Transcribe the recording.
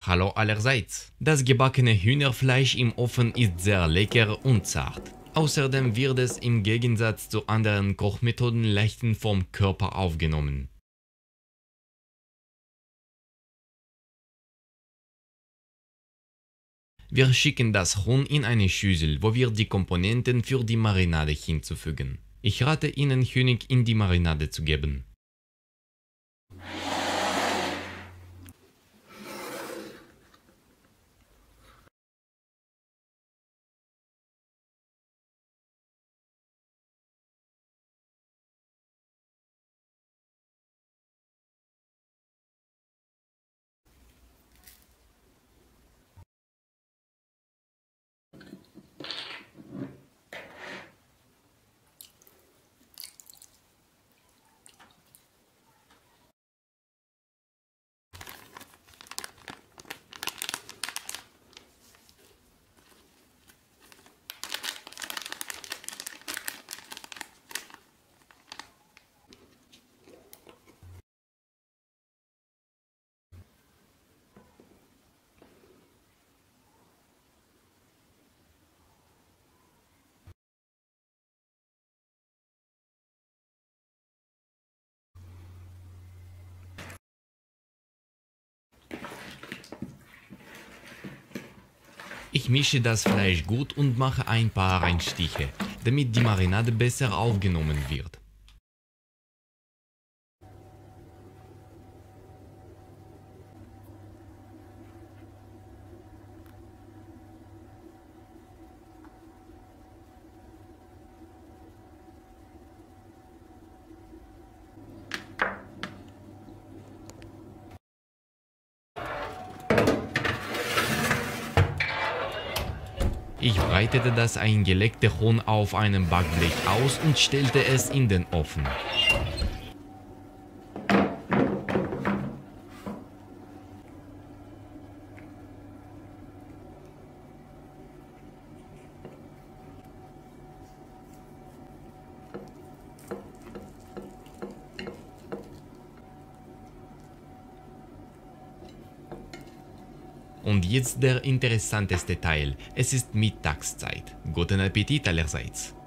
Hallo allerseits. Das gebackene Hühnerfleisch im Ofen ist sehr lecker und zart. Außerdem wird es im Gegensatz zu anderen Kochmethoden leichthin vom Körper aufgenommen. Wir schicken das Huhn in eine Schüssel, wo wir die Komponenten für die Marinade hinzufügen. Ich rate Ihnen, Honig in die Marinade zu geben. Ich mische das Fleisch gut und mache ein paar Einstiche, damit die Marinade besser aufgenommen wird. Ich breitete das eingelegte Huhn auf einem Backblech aus und stellte es in den Ofen. Und jetzt der interessanteste Teil. Es ist Mittagszeit. Guten Appetit allerseits.